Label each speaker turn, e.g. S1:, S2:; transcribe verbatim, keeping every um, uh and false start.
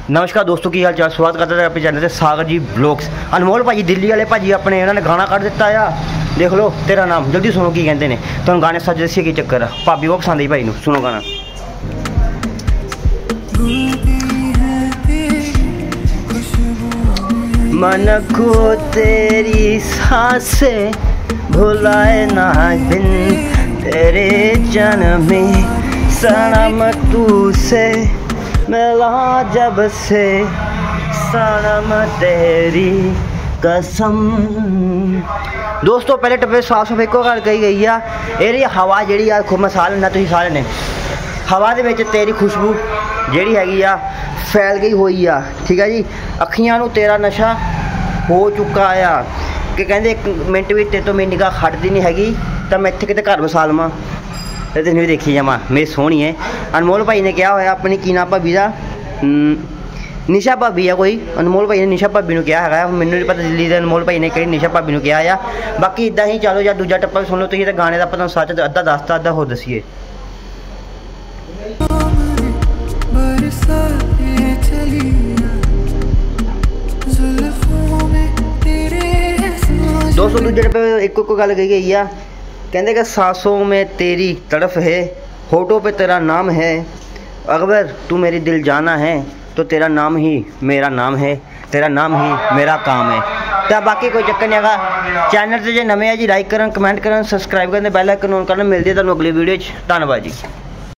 S1: नमस्कार दोस्तों की हाल चाल, स्वागत करते हैं अपने चैनल से सागर जी ब्लॉग्स। अनमोल भाजी दिल्ली वाले भाजी अपने इन्होंने गाना कट दिता आ, देख लो तेरा नाम। जल्दी सुनो की कहते हैं, तुम गाने सच दसी की चक्कर है। भाभी बहुत पसंद आई भाई, सुनो गाना। मन को तेरी सांसें भुलाए ना बिन तेरे जन्म में सनम तू से मिला जब से सनम तेरी कसम। दोस्तों पहले टप्पे साफ सफाई को गल कही गई आ, ये हवा जी आ खूब मैं साह लेना, तुम सारे ने हवा दे विच तेरी खुशबू जी हैगी आ फैल गई हुई आ, ठीक है जी। अखियां नू तेरा नशा हो चुका आ कि कहते एक मिनट भी तेरे तो मेरी निगाह खटती नहीं हैगी, तो मैं इत्थे किते घर वसा लवां ते तुसीं भी देखी जावां मेरी सोहनी है। अनमोल भाई ने क्या होया अपनी की नाम भाभी का निशा भाभी है कोई, अनमोल भाई ने निशा भाभी क्या है, मैनू नहीं पता दिल्ली के अनमोल भाई ने कि निशा भाभी ने क्या आ। बाकी इदा ही चलो या दूजा टप्पा सुन लो तुसीं, गाने का पता सच अद्धा दसता अद्धा होर दसीए। दोस्तों दूजे टप्पे एक एक गल कही गई आ, कहते कि सांसों में तेरी तड़फ है, होठों पे तेरा नाम है, अगर तू मेरी दिल जाना है तो तेरा नाम ही मेरा नाम है, तेरा नाम ही मेरा काम है। तो बाकी कोई चक्कर नहीं है। चैनल से जो नवे है जी लाइक करन, कमेंट करन, सब्सक्राइब करन, बैल आइकन ऑन करन। मिलते हैं तुहानूं अगली वीडियो च। धन्नवाद जी।